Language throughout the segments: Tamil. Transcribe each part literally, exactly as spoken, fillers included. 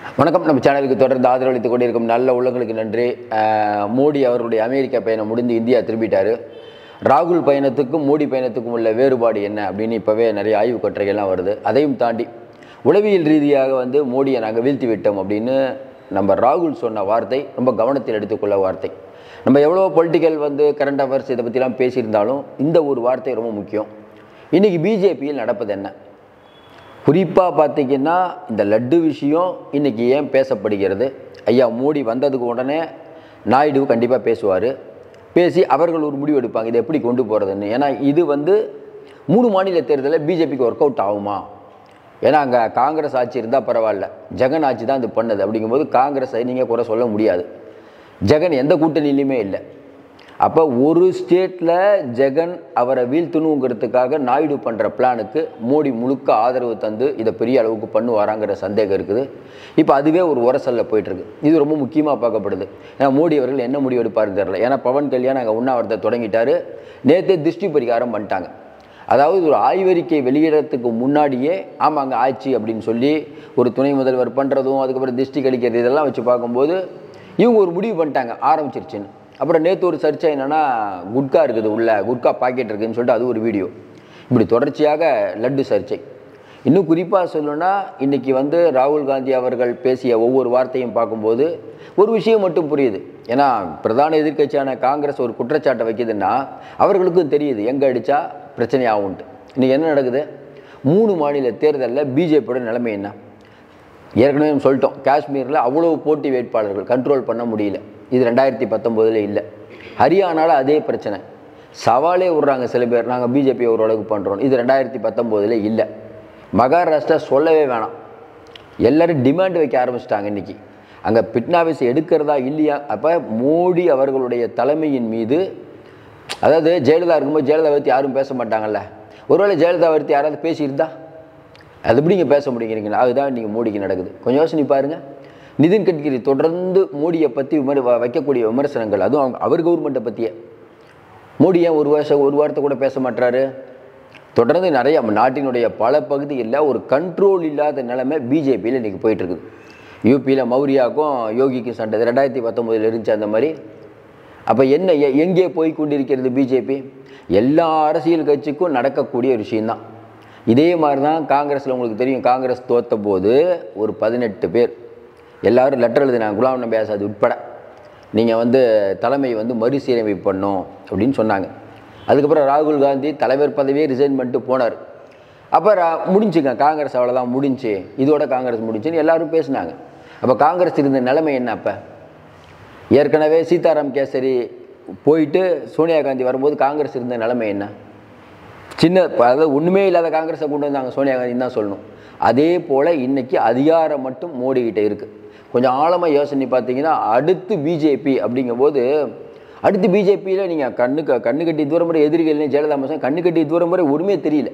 வணக்கம். நம்ம சேனலுக்கு தொடர்ந்து ஆதரவளித்துக் கொண்டிருக்கும் நல்ல உள்ளங்களுக்கு நன்றி. மோடி அவருடைய அமெரிக்கா பயணம் முடிந்து இந்தியா திரும்பிட்டார். ராகுல் பயணத்துக்கும் மோடி பயணத்துக்கும் உள்ள வேறுபாடு என்ன அப்படின்னு இப்போவே நிறைய ஆய்வு கட்டுரைகள்லாம் வருது. அதையும் தாண்டி உளவியல் ரீதியாக வந்து மோடியை நாங்கள் வீழ்த்தி விட்டோம் அப்படின்னு நம்ம ராகுல் சொன்ன வார்த்தை ரொம்ப கவனத்தில் எடுத்துக்கொள்ள வார்த்தை. நம்ம எவ்வளோ பொலிட்டிக்கல் வந்து கரண்ட் அஃபேர்ஸ் இதை பற்றிலாம் பேசியிருந்தாலும் இந்த ஒரு வார்த்தை ரொம்ப முக்கியம். இன்றைக்கி பிஜேபியில் நடப்பது என்ன? குறிப்பாக பார்த்திங்கன்னா இந்த லட்டு விஷயம் இன்றைக்கி ஏன் பேசப்படுகிறது? ஐயா மோடி வந்ததுக்கு உடனே நாயுடு கண்டிப்பாக பேசுவார். பேசி அவர்கள் ஒரு முடிவு எடுப்பாங்க இதை எப்படி கொண்டு போகிறதுன்னு. ஏன்னா இது வந்து மூணு மாநில தேர்தலில் பிஜேபிக்கு ஒர்க் அவுட் ஆகுமா? ஏன்னா அங்கே காங்கிரஸ் ஆட்சி இருந்தால் பரவாயில்ல, ஜெகன் ஆட்சி தான் இது பண்ணுது. அப்படிங்கும்போது காங்கிரஸை நீங்கள் குறை சொல்ல முடியாது. ஜெகன் எந்த கூட்டணியிலையுமே இல்லை. அப்போ ஒரு ஸ்டேட்டில் ஜெகன் அவரை வீழ்த்தணுங்கிறதுக்காக நாயுடு பண்ணுற பிளானுக்கு மோடி முழுக்க ஆதரவு தந்து இதை பெரிய அளவுக்கு பண்ணுவாராங்கிற சந்தேகம் இருக்குது. இப்போ அதுவே ஒரு உரசலில் போயிட்டுருக்கு. இது ரொம்ப முக்கியமாக பார்க்கப்படுது. ஏன்னா மோடி அவர்கள் என்ன முடிவு எடுப்பாருன்னு தெரியல. ஏன்னா பவன் கல்யாண் அங்கே உண்ணாவிரத்தை தொடங்கிட்டார். நேற்றே திருஷ்டி பரிகாரம் பண்ணிட்டாங்க. அதாவது ஒரு ஆய்வறிக்கை வெளியிடறதுக்கு முன்னாடியே ஆமாங்க ஆட்சி அப்படின்னு சொல்லி ஒரு துணை முதல்வர் பண்ணுறதும் அதுக்கப்புறம் திருஷ்டி கழிக்கிறது இதெல்லாம் வச்சு பார்க்கும்போது இவங்க ஒரு முடிவு பண்ணிட்டாங்க ஆரம்பிச்சிருச்சுன்னு. அப்புறம் நேற்று ஒரு சர்ச்சை என்னென்னா குட்கா இருக்குது உள்ள குட்கா பாக்கெட் இருக்குதுன்னு சொல்லிட்டு அது ஒரு வீடியோ. இப்படி தொடர்ச்சியாக லட்டு சர்ச்சை. இன்னும் குறிப்பாக சொல்லணும்னா இன்றைக்கி வந்து ராகுல் காந்தி அவர்கள் பேசிய ஒவ்வொரு வார்த்தையும் பார்க்கும்போது ஒரு விஷயம் மட்டும் புரியுது. ஏன்னா பிரதான எதிர்க்கட்சியான காங்கிரஸ் ஒரு குற்றச்சாட்டை வைக்குதுன்னா அவர்களுக்கும் தெரியுது எங்கே அடித்தா பிரச்சனை ஆகும்ட்டு. இன்றைக்கி என்ன நடக்குது? மூணு மாநில தேர்தலில் பிஜேபியோட நிலைமை என்ன? ஏற்கனவே நம்ம சொல்லிட்டோம், காஷ்மீரில் அவ்வளோ போட்டி வேட்பாளர்கள் கண்ட்ரோல் பண்ண முடியல. இது ரெண்டாயிரத்தி பத்தொம்போதில் இல்லை. ஹரியானாவில் அதே பிரச்சனை, சவாலே விட்றாங்க சில பேர், நாங்கள் பிஜேபி ஓரளவுக்கு பண்ணுறோம். இது ரெண்டாயிரத்தி பத்தொம்போதில் இல்லை. மகாராஷ்டிரா சொல்லவே வேணாம், எல்லோரும் டிமாண்ட் வைக்க ஆரம்பிச்சிட்டாங்க இன்றைக்கி. அங்கே பிட்னாவிஸ் எடுக்கிறதா இல்லையா? அப்போ மோடி அவர்களுடைய தலைமையின் மீது, அதாவது ஜெயலலிதா இருக்கும்போது ஜெயலலிதா பற்றி யாரும் பேச மாட்டாங்கல்ல, ஒருவேளை ஜெயலலிதா பற்றி யாராவது பேசியிருந்தா அது எப்படி நீங்கள் பேச முடியுங்கிறீங்களா? அதுதான் இன்றைக்கி மோடிக்கு நடக்குது. கொஞ்சம் யோசனை பாருங்கள். நிதின் கட்கரி தொடர்ந்து மோடியை பற்றி விமர் வைக்கக்கூடிய விமர்சனங்கள், அதுவும் அவங்க அவர் கவர்மெண்ட்டை பற்றியே. மோடி ஏன் ஒரு வருஷம் ஒரு வாரத்தை கூட பேச மாட்டாரு? தொடர்ந்து நிறைய நாட்டினுடைய பல பகுதிகளில் ஒரு கண்ட்ரோல் இல்லாத நிலைமை பிஜேபியில் இன்றைக்கி போயிட்டுருக்குது. யூபியில் மௌரியாவுக்கும் யோகிக்கும் சண்டை ரெண்டாயிரத்தி பத்தொம்போதில் இருந்துச்சு அந்த மாதிரி. அப்போ என்ன எங்கே போய் கொண்டிருக்கிறது பிஜேபி? எல்லா அரசியல் கட்சிக்கும் நடக்கக்கூடிய ஒரு விஷயந்தான். இதே மாதிரி தான் காங்கிரஸில் உங்களுக்கு தெரியும், காங்கிரஸ் தோற்ற போது ஒரு பதினெட்டு பேர் எல்லோரும் லெட்டர் எழுதினாங்க, குலாம் நபி ஆசாத் உட்பட. நீங்கள் வந்து தலைமை வந்து மறுசீரமைப்பு பண்ணோம் அப்படின்னு சொன்னாங்க. அதுக்கப்புறம் ராகுல் காந்தி தலைவர் பதவியே ரிசைன் பண்ணிட்டு போனார். அப்புறம் முடிஞ்சுங்க காங்கிரஸ் அவ்வளோதான் முடிஞ்சு, இதோட காங்கிரஸ் முடிஞ்சுன்னு எல்லோரும் பேசினாங்க. அப்போ காங்கிரஸ் இருந்த நிலைமை என்ன? அப்போ ஏற்கனவே சீதாராம் கேசரி போயிட்டு சோனியா காந்தி வரும்போது காங்கிரஸ் இருந்த நிலைமை என்ன? சின்ன அதாவது ஒன்றுமே இல்லாத காங்கிரஸை கொண்டு வந்தாங்க சோனியா காந்தின்னு தான் சொல்லணும். அதே போல் இன்றைக்கி அதிகாரம் மட்டும் மோடிக்கிட்ட இருக்குது. கொஞ்சம் ஆழமாக யோசனை பார்த்தீங்கன்னா அடுத்து பிஜேபி அப்படிங்கும்போது அடுத்து பிஜேபியில் நீங்கள் கண்ணுக்கு கண்ணு கட்டி தூரம் முறை எதிரிகள்னு ஜெயலலிதா மசன் கண்ணு கட்டி தூரம் முறை ஒன்றுமே தெரியல.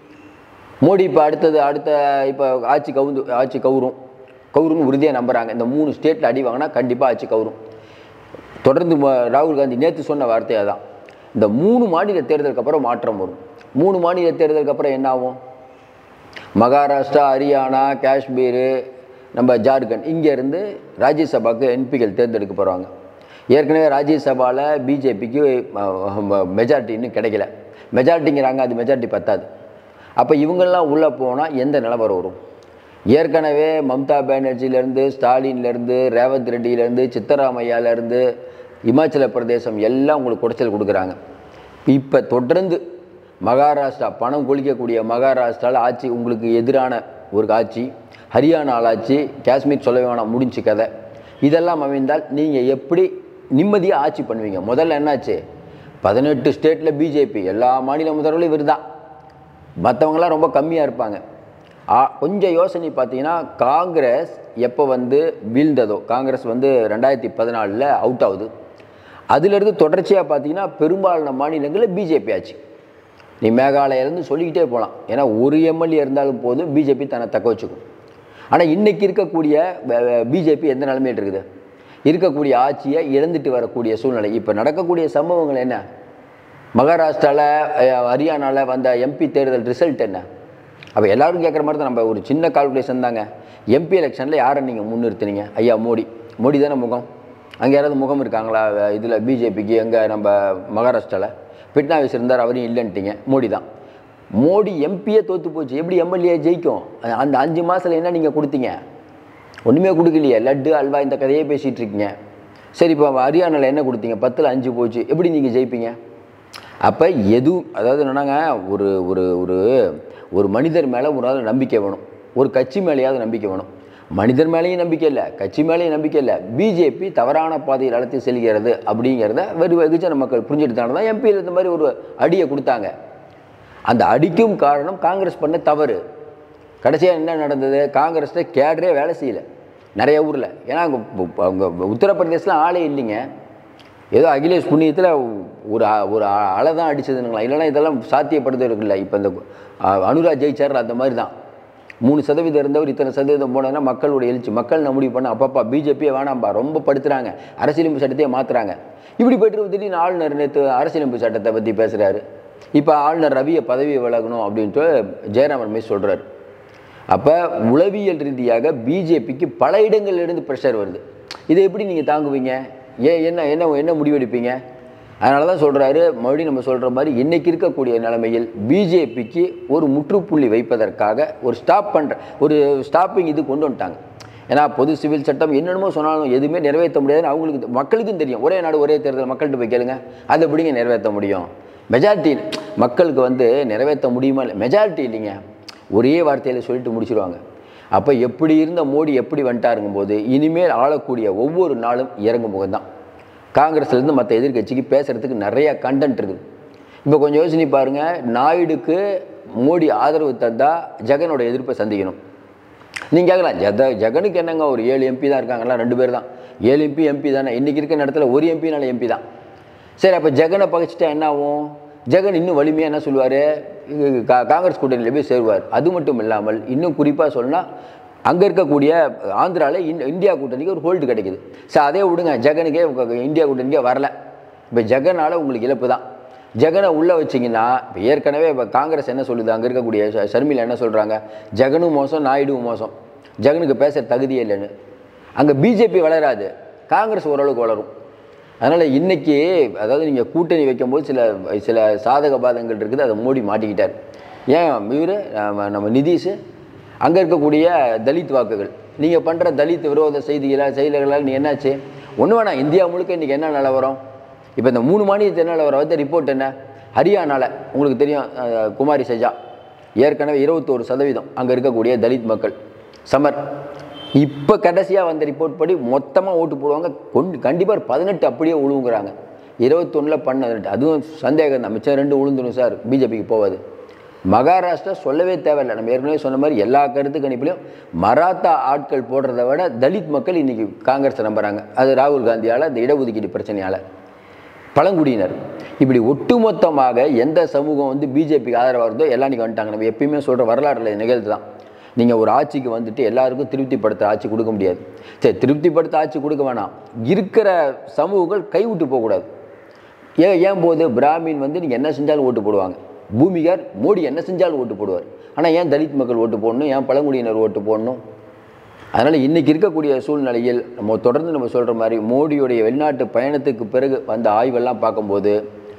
மோடி இப்போ அடுத்தது அடுத்த இப்போ ஆட்சி கவுந்து ஆட்சி கவுரும் கவுருன்னு உறுதியாக நம்புகிறாங்க. இந்த மூணு ஸ்டேட்டில் அடி வாங்கினா கண்டிப்பாக ஆட்சி கவுரும். தொடர்ந்து ராகுல் காந்தி நேற்று சொன்ன வார்த்தையாக தான், இந்த மூணு மாநில தேர்தலுக்கு அப்புறம் மாற்றம் வரும். மூணு மாநில தேர்தலுக்கு அப்புறம் என்ன ஆகும்? மகாராஷ்டிரா, ஹரியானா, காஷ்மீர், நம்ம ஜார்க்கண்ட் இங்கேருந்து ராஜ்யசபாவுக்கு எம்பிக்கள் தேர்ந்தெடுக்க போகிறாங்க. ஏற்கனவே ராஜ்யசபாவில் பிஜேபிக்கு மெஜாரிட்டி இன்னும் கிடைக்கல. மெஜாரிட்டிங்கிறாங்க, அது மெஜாரிட்டி பத்தாது. அப்போ இவங்கெல்லாம் உள்ளே போனால் எந்த நிலவரம் வரும்? ஏற்கனவே மம்தா பானர்ஜியிலேருந்து, ஸ்டாலின்லேருந்து, ரேவந்த் ரெட்டியிலேருந்து, சித்தராமையாலேருந்து, இமாச்சல பிரதேசம் எல்லாம் உங்களுக்கு குடைச்சல் கொடுக்குறாங்க. இப்போ தொடர்ந்து மகாராஷ்டிரா பணம் கொளிக்கக்கூடிய மகாராஷ்டிராவில் ஆட்சி உங்களுக்கு எதிரான ஒரு ஆட்சி, ஹரியானா ஆட்சி, காஷ்மீர் சொல்ல வேணாம் முடிஞ்சு கதை. இதெல்லாம் அமைந்தால் நீங்கள் எப்படி நிம்மதியாக ஆட்சி பண்ணுவீங்க? முதல்ல என்னாச்சு, பதினெட்டு ஸ்டேட்டில் பிஜேபி, எல்லா மாநில முதல்வர்களும் இவர் தான், மற்றவங்களாம் ரொம்ப கம்மியாக இருப்பாங்க. கொஞ்சம் யோசனை பார்த்தீங்கன்னா காங்கிரஸ் எப்போ வந்து வீழ்ந்ததோ, காங்கிரஸ் வந்து ரெண்டாயிரத்தி பதினாலில் அவுட் ஆகுது, அதிலிருந்து தொடர்ச்சியாக பார்த்தீங்கன்னா பெரும்பாலான மாநிலங்களில் பிஜேபி ஆச்சு. நீ மேகாலயிலேருந்து சொல்லிக்கிட்டே போகலாம். ஏன்னா ஒரு எம்எல்ஏ இருந்தாலும் போதும் பிஜேபி தன்னை தக்க வச்சுக்கும். ஆனால் இன்றைக்கி இருக்கக்கூடிய பிஜேபி எந்த நிலைமையில் இருக்குது? இருக்கக்கூடிய ஆட்சியை இழந்துட்டு வரக்கூடிய சூழ்நிலை. இப்போ நடக்கக்கூடிய சம்பவங்கள் என்ன? மகாராஷ்டிராவில், ஹரியானாவில் வந்த எம்பி தேர்தல் ரிசல்ட் என்ன? அப்போ எல்லோரும் கேட்குற மாதிரி தான், நம்ம ஒரு சின்ன கால்குலேஷன் தாங்க. எம்பி எலெக்ஷனில் யாரை நீங்கள் முன்னிறுத்துனீங்க? ஐயா மோடி. மோடி தானே முகம். அங்கே யாராவது முகம் இருக்காங்களா இதில் பிஜேபிக்கு? எங்கே நம்ம மகாராஷ்டிராவில் பிட்னாவிஸ் இருந்தார், அவரையும் இல்லைன்ட்டிங்க. மோடி தான். மோடி எம்பியே தோற்று போச்சு, எப்படி எம்எல்ஏ ஜெயிக்கும்? அந்த அஞ்சு மாதத்தில் என்ன நீங்கள் கொடுத்தீங்க? ஒன்றுமே கொடுக்கலையே. லட்டு அல்வா இந்த கதையே பேசிகிட்டு இருக்கீங்க. சரி, இப்போ ஹரியானாவில் என்ன கொடுத்தீங்க? பத்தில் அஞ்சு போச்சு, எப்படி நீங்கள் ஜெயிப்பீங்க? அப்போ எது அதாவது என்னன்னாங்க, ஒரு ஒரு ஒரு ஒரு மனிதர் மேலே ஒரு நாள் நம்பிக்கை வேணும், ஒரு கட்சி மேலேயாவது நம்பிக்கை வேணும். மனிதர் மேலேயும் நம்பிக்கை இல்லை, கட்சி மேலேயும் நம்பிக்கை இல்லை. பிஜேபி தவறான பாதையில் அழைத்து செல்கிறது அப்படிங்கிறத வெறு வெகுஜன மக்கள் புரிஞ்சுட்டு தான் எம்பியில் இந்த மாதிரி ஒரு அடியை கொடுத்தாங்க. அந்த அடிக்கும் காரணம் காங்கிரஸ் பண்ண தவறு. கடைசியாக என்ன நடந்தது? காங்கிரஸில் கேடரே வேலை செய்யலை நிறைய ஊரில். ஏன்னா அங்கே அவங்க உத்தரப்பிரதேசில் ஆளே இல்லைங்க. ஏதோ அகிலேஷ் புண்ணியத்தில் ஒரு ஒரு அலை தான் அடிச்சதுங்களா, இல்லைனா இதெல்லாம் சாத்தியப்படுறது இருக்குல்ல. இப்போ இந்த அனுராக் ஜெயிச்சார் அந்த மாதிரி தான். மூணு சதவீதம் இருந்தவர் இத்தனை சதவீதம் போனதுன்னா மக்களுடைய எழுச்சி. மக்கள் நான் முடிவு பண்ண அப்பப்பா பிஜேபியே வேணாம்பா, ரொம்ப படுத்துறாங்க, அரசியலமைப்பு சட்டத்தையே மாற்றுறாங்க. இப்படி போய்ட்டு திடீர்னு ஆளுநர் நேற்று அரசியலமைப்பு சட்டத்தை பற்றி பேசுகிறாரு. இப்போ ஆளுநர் ரவியை பதவியை விலகணும் அப்படின்ட்டு ஜெயராம் ரமேஷ் சொல்கிறார். அப்போ உளவியல் ரீதியாக பிஜேபிக்கு பல இடங்கள்லேருந்து ப்ரெஷர் வருது. இதை எப்படி நீங்கள் தாங்குவீங்க? ஏன் என்ன என்ன என்ன முடிவெடுப்பீங்க? அதனால தான் சொல்கிறாரு, மறுபடியும் நம்ம சொல்கிற மாதிரி இன்றைக்கி இருக்கக்கூடிய நிலைமையில் பிஜேபிக்கு ஒரு முற்றுப்புள்ளி வைப்பதற்காக ஒரு ஸ்டாப் பண்ணுற ஒரு ஸ்டாப்பிங் இது கொண்டு வந்துட்டாங்க. ஏன்னா பொது சிவில் சட்டம் என்னென்னமோ சொன்னாலும் எதுவுமே நிறைவேற்ற முடியாதுன்னு அவங்களுக்கு மக்களுக்கும் தெரியும். ஒரே நாடு ஒரே தேர்தல் மக்கள்கிட்ட போய் கேளுங்க, அதை எப்படிங்க நிறைவேற்ற முடியும்? மெஜாரிட்டி மக்களுக்கு வந்து நிறைவேற்ற முடியுமா இல்லை? மெஜாரிட்டி இல்லைங்க, ஒரே வார்த்தையில் சொல்லிட்டு முடிச்சிடுவாங்க. அப்போ எப்படி இருந்த மோடி எப்படி வந்துட்டாருங்கும் போது இனிமேல் ஆளக்கூடிய ஒவ்வொரு நாளும் இறங்கும் முகம்தான். காங்கிரஸ்லேருந்து மற்ற எதிர்கட்சிக்கு பேசுகிறதுக்கு நிறையா கண்டென்ட் இருக்குது. இப்போ கொஞ்சம் யோசனை பாருங்கள், நாயுடுக்கு மோடி ஆதரவு தந்தால் ஜெகனோட எதிர்ப்பை சந்திக்கணும். நீங்கள் கேட்கலாம், ஜத ஜெகனுக்கு என்னங்க ஒரு ஏழு எம்பி தான் இருக்காங்களா? ரெண்டு பேர் தான். ஏழு எம்பி எம்பி தானே. இன்றைக்கி இருக்கிற இடத்துல ஒரு எம்பினால எம்பி தான். சரி, அப்போ ஜெகனை பகைச்சிட்டா என்ன ஆகும்? ஜெகன் இன்னும் வலிமையாக என்ன சொல்லுவார்? கா காங்கிரஸ் கூட்டணியில் போய் சேருவார். அது மட்டும் இல்லாமல் இன்னும் குறிப்பாக சொன்னால் அங்கே இருக்கக்கூடிய ஆந்திராவில் இன் இந்தியா கூட்டணிக்கு ஒரு ஹோல்டு கிடைக்குது. சார் அதே விடுங்க, ஜெகனுக்கே இந்தியா கூட்டணிக்கே வரல. இப்போ ஜெகனால் உங்களுக்கு இழப்பு தான். ஜெகனை உள்ளே வச்சிங்கன்னா இப்போ ஏற்கனவே இப்போ காங்கிரஸ் என்ன சொல்லுது, அங்கே இருக்கக்கூடிய ஷர்மிளா என்ன சொல்கிறாங்க? ஜெகனும் மோசம், நாயுடுவும் மோசம், ஜெகனுக்கு பேச தகுதியே இல்லைன்னு. அங்கே பிஜேபி வளராது, காங்கிரஸ் ஓரளவுக்கு வளரும். அதனால் இன்றைக்கி அதாவது நீங்கள் கூட்டணி வைக்கும்போது சில சில சாதக பாதங்கள் இருக்குது, அதை மோடி மாட்டிக்கிட்டார். ஏன் இவர் நம்ம நிதிஷ் அங்கே இருக்கக்கூடிய தலித் வாக்குகள், நீங்கள் பண்ணுற தலித் விரோத செய்திகளால் செயல்களால் நீ என்னாச்சு? ஒன்று வேணாம், இந்தியா முழுக்க இன்றைக்கி என்ன நிலவரம்? இப்போ இந்த மூணு மாநிலத்து என்ன நிலவரம் வந்து ரிப்போர்ட் என்ன? ஹரியானாவில் உங்களுக்கு தெரியும், குமாரி சஜா ஏற்கனவே இருபத்தோரு சதவீதம் அங்கே இருக்கக்கூடிய தலித் மக்கள் சமர். இப்போ கடைசியாக வந்த ரிப்போர்ட் படி மொத்தமாக ஓட்டு போடுவாங்க, கொண்டு கண்டிப்பாக பதினெட்டு அப்படியே உழுவுங்கிறாங்க. இருபத்தொன்னில் பன்னெண்டு, அதுவும் சந்தேகம் தான். மிச்சம் ரெண்டு உளுந்துடும் சார், பிஜேபிக்கு போவாது. மகாராஷ்டிரா சொல்லவே தேவையில்லை. நம்ம ஏற்கனவே சொன்ன மாதிரி எல்லா கருத்து கணிப்பிலையும் மராத்தா ஆட்கள் போடுறத விட தலித் மக்கள் இன்றைக்கி காங்கிரஸை நம்புகிறாங்க. அது ராகுல் காந்தியால், அந்த இடஒதுக்கீடு பிரச்சனையால், பழங்குடியினர், இப்படி ஒட்டுமொத்தமாக எந்த சமூகம் வந்து பிஜேபிக்கு ஆதரவாக இருந்தோ எல்லாம் இன்றைக்கி வந்துட்டாங்க. நம்ம எப்பயுமே சொல்கிற வரலாற்றில் நிகழ்த்து தான். நீங்கள் ஒரு ஆட்சிக்கு வந்துட்டு எல்லாருக்கும் திருப்திப்படுத்த ஆட்சி கொடுக்க முடியாது. சரி, திருப்திப்படுத்த ஆட்சி கொடுக்க வேணாம், இருக்கிற சமூகங்கள் கைவிட்டு போகக்கூடாது. ஏன் ஏன் போது பிராமின் வந்து நீங்கள் என்ன செஞ்சாலும் ஓட்டு போடுவாங்க, பூமிகார் மோடி என்ன செஞ்சாலும் ஓட்டு போடுவார். ஆனால் ஏன் தலித் மக்கள் ஓட்டு போடணும், ஏன் பழங்குடியினர் ஓட்டு போடணும்? அதனால் இன்றைக்கி இருக்கக்கூடிய சூழ்நிலையில் நம்ம தொடர்ந்து நம்ம சொல்கிற மாதிரி மோடியுடைய வெளிநாட்டு பயணத்துக்கு பிறகு வந்த ஆய்வெல்லாம் பார்க்கும்போது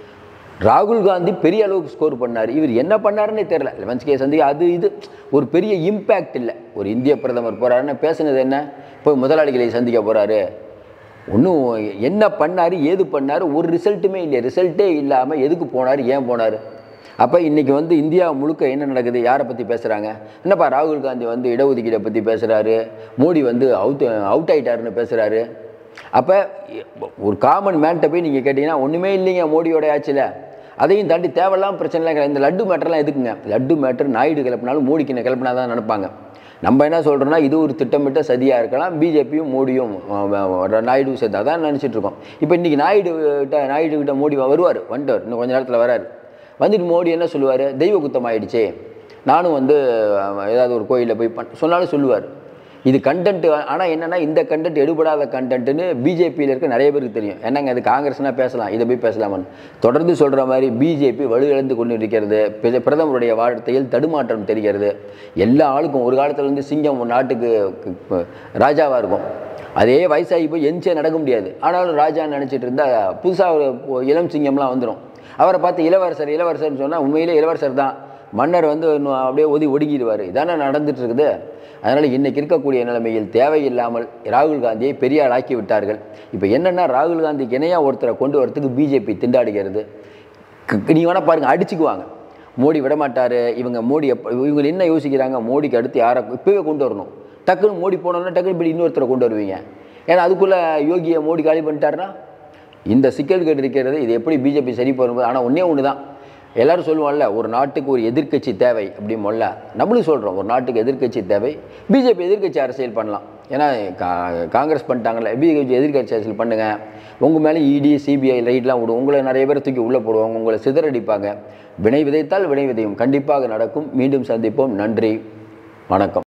ராகுல் காந்தி பெரிய அளவுக்கு ஸ்கோர் பண்ணார். இவர் என்ன பண்ணாருன்னே தெரில. லெவன்ஸ் கே சந்தி அது இது ஒரு பெரிய இம்பேக்ட் இல்லை. ஒரு இந்திய பிரதமர் போகிறாருன்னு பேசுனது என்ன? போய் முதலாளிகளை சந்திக்க போகிறாரு, ஒன்றும் என்ன பண்ணார், ஏது பண்ணார், ஒரு ரிசல்ட்டுமே இல்லை. ரிசல்ட்டே இல்லாமல் எதுக்கு போனார், ஏன் போனார்? அப்போ இன்றைக்கி வந்து இந்தியா முழுக்க என்ன நடக்குது, யாரை பற்றி பேசுகிறாங்க? என்னப்பா ராகுல் காந்தி வந்து இடஒதுக்கீடை பற்றி பேசுகிறாரு, மோடி வந்து அவுட் அவுட் ஆகிட்டாருன்னு பேசுகிறாரு. அப்போ ஒரு காமன் மேன்ட்ட போய் நீங்கள் கேட்டிங்கன்னா ஒன்றுமே இல்லைங்க மோடியோட ஆட்சியில். அதையும் தாண்டி தேவையில்லாம் பிரச்சனைலாம். இந்த லட்டு மேட்டர்லாம் எதுக்குங்க? லட்டு மேட்டர் நாயுடு கிளப்பினாலும் மோடிக்கு என்ன கிளப்பினா தான் நினைப்பாங்க. நம்ம என்ன சொல்கிறோன்னா இது ஒரு திட்டமிட்ட சதியாக இருக்கலாம், பிஜேபியும் மோடியும் நாயுடு சேர்ந்தா தான் நினச்சிட்ருக்கோம். இப்போ இன்றைக்கி நாயுடு கிட்ட நாயுடு கிட்ட மோடி வருவார், வந்துட்டார், இன்னும் கொஞ்சம் நேரத்தில் வராரு. வந்துட்டு மோடி என்ன சொல்லுவார்? தெய்வ குத்தம் ஆகிடுச்சே, நானும் வந்து ஏதாவது ஒரு கோயிலில் போய் பண் சொன்னாலும் சொல்லுவார். இது கண்டென்ட். ஆனால் என்னென்னா இந்த கண்டென்ட் எடுபடாத கண்டென்ட்னு பிஜேபியில் இருக்க நிறைய பேருக்கு தெரியும். என்னங்க அது காங்கிரஸ்னால் பேசலாம், இதை போய் பேசலாமான்னு தொடர்ந்து சொல்கிற மாதிரி பிஜேபி வலுவிழந்து கொண்டு இருக்கிறது. பிரதமருடைய வார்த்தையில் தடுமாற்றம் தெரிகிறது. எல்லா ஆளுக்கும் ஒரு காலத்தில் வந்து சிங்கம் நாட்டுக்கு ராஜாவாக இருக்கும். அதே வயசாகி போய் எந்திச்சே நடக்க முடியாது. ஆனாலும் ராஜான்னு நினச்சிட்டு இருந்தால் புதுசாக ஒரு இளம் சிங்கம்லாம் வந்துடும். அவரை பார்த்து இளவரசர் இளவரசர்னு சொன்னால் உண்மையிலே இளவரசர் தான். மன்னர் வந்து அப்படியே ஒதி ஒடுங்கிடுவார். இதானே நடந்துட்டு இருக்குது. அதனால் இன்றைக்கி இருக்கக்கூடிய நிலைமையில் தேவையில்லாமல் ராகுல் காந்தியை பெரிய ஆளாக்கி விட்டார்கள். இப்போ என்னென்னா ராகுல் காந்திக்கு இணையாக ஒருத்தரை கொண்டு வரத்துக்கு பிஜேபி திண்டாடுகிறது. நீங்கள் வேணால் பாருங்கள், அடிச்சுக்குவாங்க. மோடி விடமாட்டார். இவங்க மோடி எப்போ இவங்க என்ன யோசிக்கிறாங்க, மோடிக்கு அடுத்து யாரை இப்போவே கொண்டு வரணும். டக்குன்னு மோடி போனோன்னா டக்குன்னு இப்படி இன்னொருத்தரை கொண்டு வருவீங்க. ஏன்னா அதுக்குள்ளே யோகியை மோடி காலி பண்ணிட்டாருன்னா இந்த சிக்கல்கள் இருக்கிறது. இது எப்படி பிஜேபி சரி போகும்போது. ஆனால் ஒன்றே ஒன்று தான், எல்லோரும் சொல்லுவோம்ல, ஒரு நாட்டுக்கு ஒரு எதிர்க்கட்சி தேவை அப்படின்னு சொல்ல நம்மளும் சொல்கிறோம். ஒரு நாட்டுக்கு எதிர்க்கட்சி தேவை. பிஜேபி எதிர்க்கட்சி அரசியல் பண்ணலாம். ஏன்னா கா காங்கிரஸ் பண்ணிட்டாங்கல்ல, பிஜேபி எதிர்க்கட்சி அரசியல் பண்ணுங்கள். உங்கள் மேலே இடி சிபிஐ ரைட்லாம் விடும். உங்களை நிறைய பேர் தூக்கி உள்ளே போடுவாங்க. உங்களை சிதறடிப்பாங்க. வினை விதைத்தால் வினை விதையும் கண்டிப்பாக நடக்கும். மீண்டும் சந்திப்போம். நன்றி, வணக்கம்.